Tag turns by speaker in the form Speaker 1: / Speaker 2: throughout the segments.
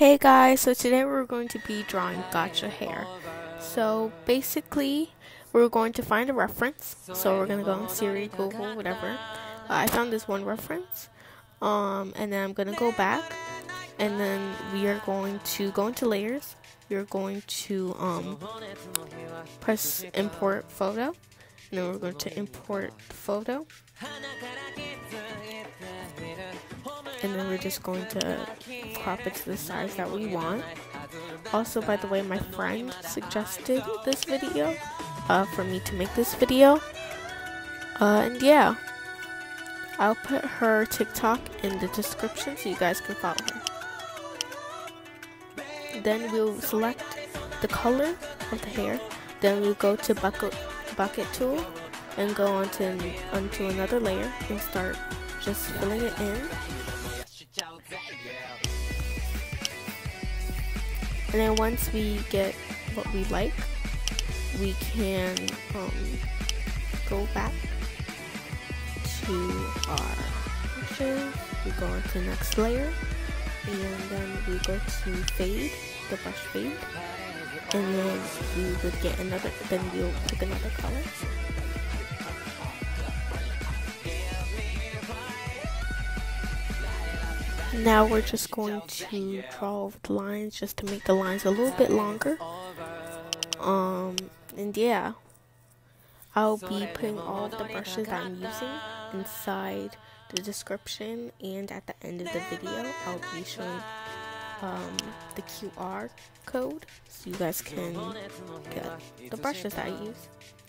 Speaker 1: Hey guys, so today we're going to be drawing gacha hair. So basically, we're going to find a reference. So we're going to go on Siri, Google, whatever. I found this one reference. And then I'm going to go back. And then we are going to go into layers. We're going to press import photo. And then we're going to import photo. And then we're just going to crop it to the size that we want. Also, by the way, my friend suggested this video for me to make this video. And yeah, I'll put her TikTok in the description so you guys can follow her. Then we'll select the color of the hair. Then we'll go to bucket tool and go onto another layer and start just filling it in. And then once we get what we like, we can go back to our brushes. We go on to the next layer, and then we go to fade, the brush fade, and then we would get another. Then we'll pick another color. Now we're just going to draw over the lines just to make the lines a little bit longer. And yeah, I'll be putting all of the brushes that I'm using inside the description, and at the end of the video I'll be showing the QR code so you guys can get the brushes that I use.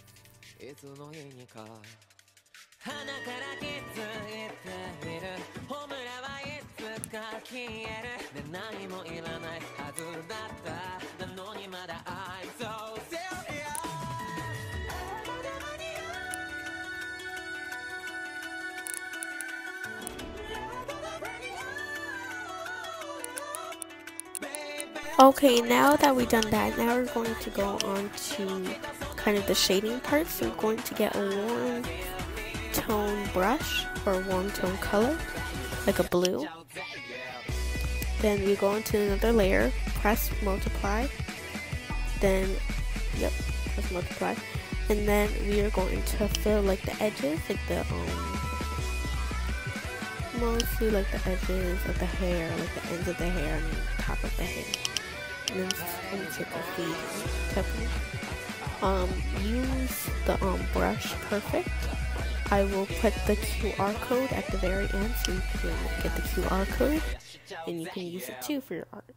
Speaker 1: Okay, now that we've done that, now we're going to go on to kind of the shading part. So we're going to get a warm tone brush or a warm tone color, like a blue. Then we go into another layer, press multiply, then press multiply, and then we are going to fill like the edges, like the mostly like the edges of the hair, like the ends of the hair and the top of the hair. And then I'm gonna take a fade technique. Use the brush perfect. I will put the QR code at the very end so you can get the QR code and you can use it too for your art.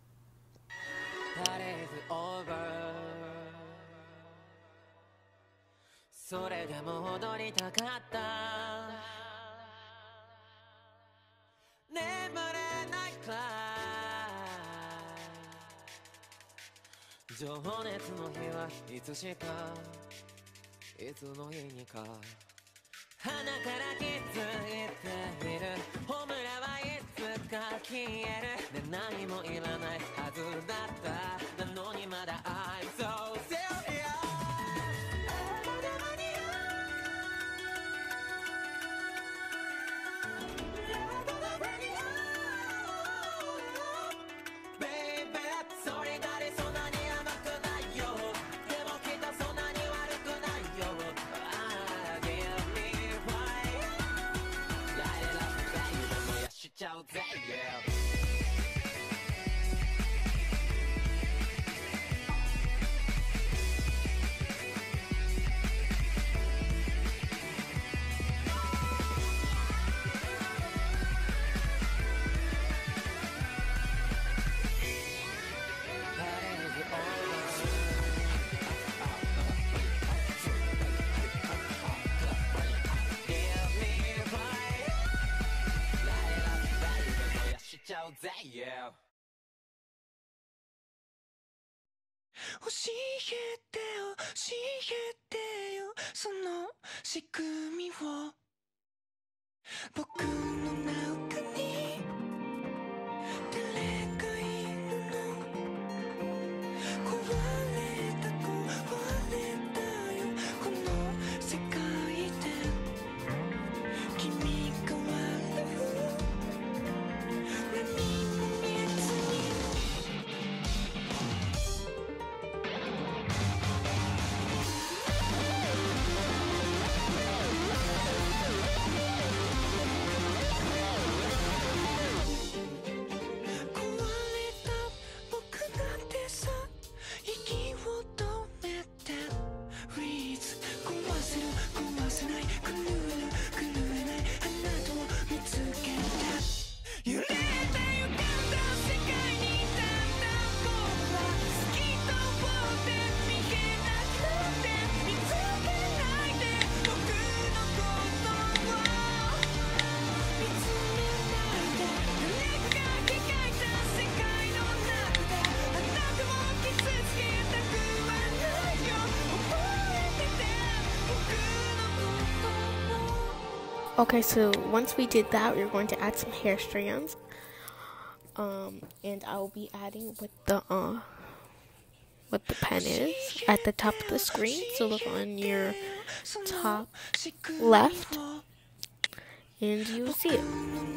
Speaker 2: Yeah. 教えて教えてよその仕組みを僕の中に誰がいるの壊れたよこの世界で君が笑う何も見えずに
Speaker 1: Okay, so once we did that, we're going to add some hair strands. And I'll be adding what the pen is at the top of the screen. So look on your top left, and you'll see it.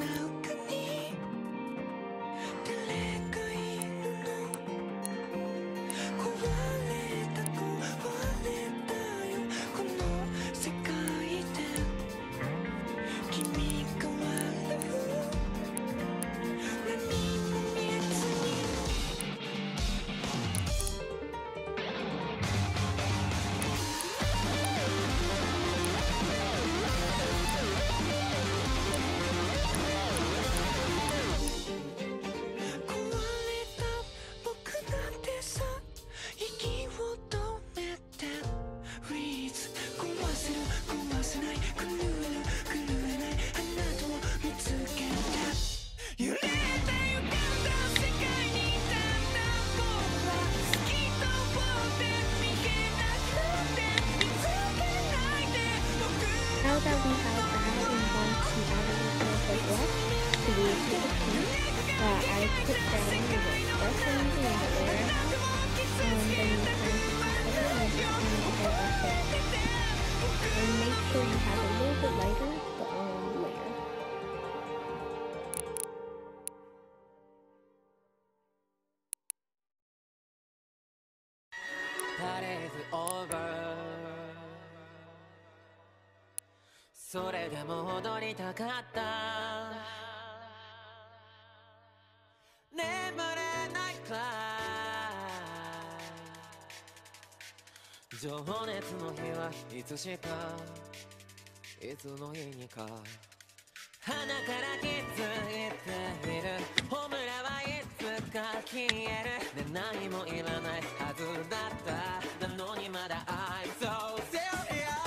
Speaker 1: Now that we have that, I'm going to add a little bit of the blush to the pink that I put down with the brush and using in the air. Then you kind of just put it and just kind of get back up. And make sure you have a little bit lighter the layer.
Speaker 2: That is over. それでも踊りたかった眠れないくらい情熱の日はいつしかいつの日にか鼻から気づいているホムラはいつか消えるで何もいらないはずだったなのにまだ I'm so serious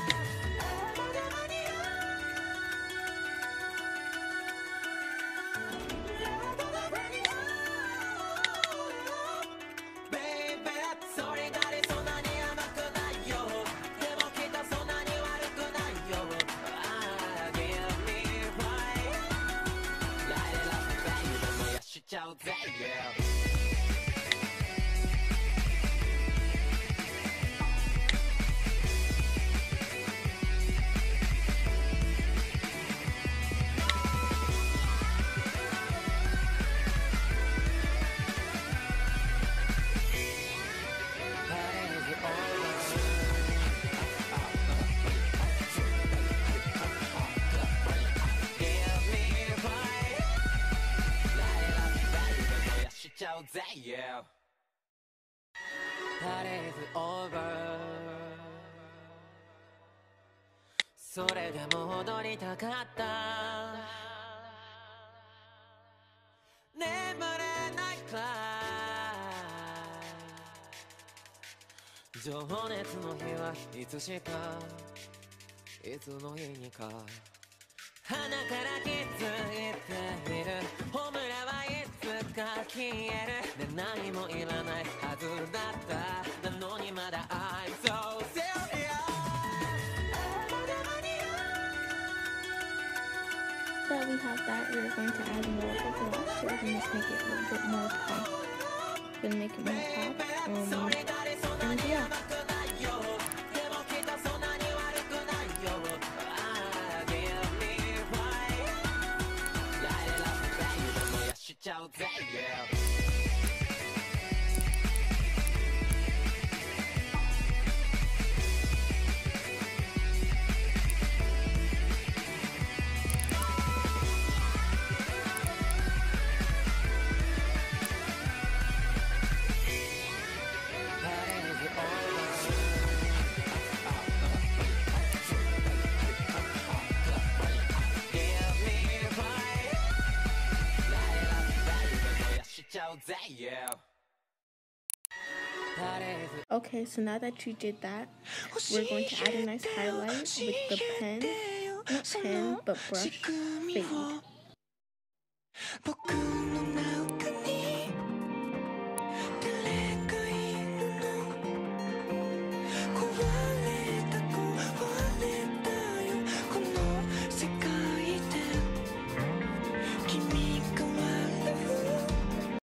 Speaker 2: Yeah. That is over それでも踊りたかった眠れないくらい情熱の日はいつしかいつの日にか鼻から気づいているホムラはいつか消えるで何もいらないはずだったなのにまだ I'm so serious
Speaker 1: So we have that, we're going to add more of the blush. We're going to make it a little bit more pop. We're going to make it more pop. And yeah. Okay, so now that you did that, we're going to add a nice highlight with the pen, not pen, but brush fade.